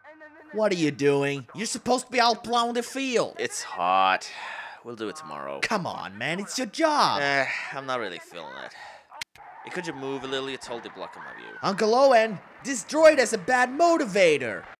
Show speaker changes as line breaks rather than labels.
What are you doing? You're supposed to be out plowing the field.
It's hot. We'll do it tomorrow.
Come on, man, it's your job.
I'm not really feeling it. Hey, could you move a little? You're totally blocking my view.
Uncle Owen, this droid has a bad motivator.